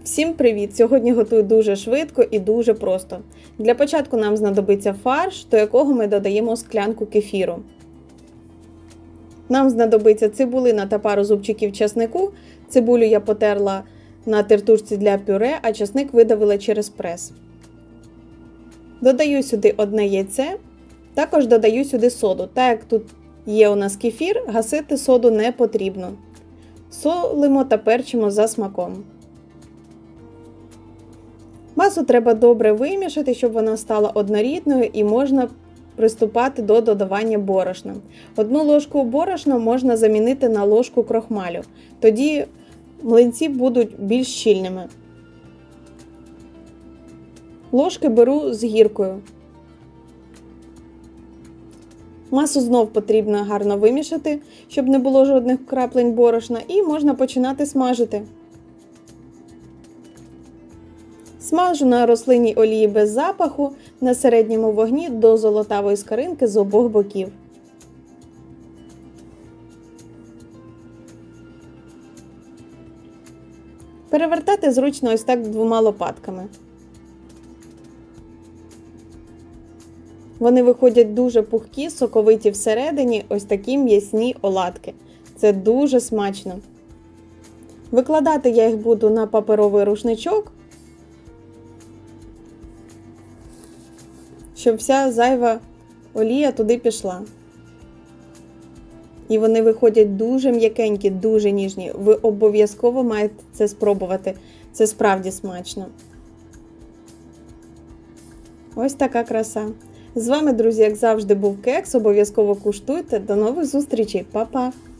Всім привіт! Сьогодні готую дуже швидко і дуже просто. Для початку нам знадобиться фарш, до якого ми додаємо склянку кефіру. Нам знадобиться цибулина та пару зубчиків часнику. Цибулю я потерла на тертушці для пюре, а часник видавила через прес. Додаю сюди одне яйце. Також додаю сюди соду. Так як тут є у нас кефір, гасити соду не потрібно. Солимо та перчимо за смаком. Масу треба добре вимішати, щоб вона стала однорідною, і можна приступати до додавання борошна. Одну ложку борошна можна замінити на ложку крохмалю. Тоді млинці будуть більш щільними. Ложки беру з гіркою. Масу знов потрібно гарно вимішати, щоб не було жодних краплень борошна, і можна починати смажити. Смажу на рослинній олії без запаху на середньому вогні до золотавої скоринки з обох боків. Перевертати зручно ось так двома лопатками. Вони виходять дуже пухкі, соковиті всередині, ось такі м'ясні оладки. Це дуже смачно. Викладати я їх буду на паперовий рушничок, щоб вся зайва олія туди пішла. І вони виходять дуже м'якенькі, дуже ніжні. Ви обов'язково маєте це спробувати. Це справді смачно. Ось така краса. З вами, друзі, як завжди, був Кекс. Обов'язково куштуйте. До нових зустрічей. Па-па!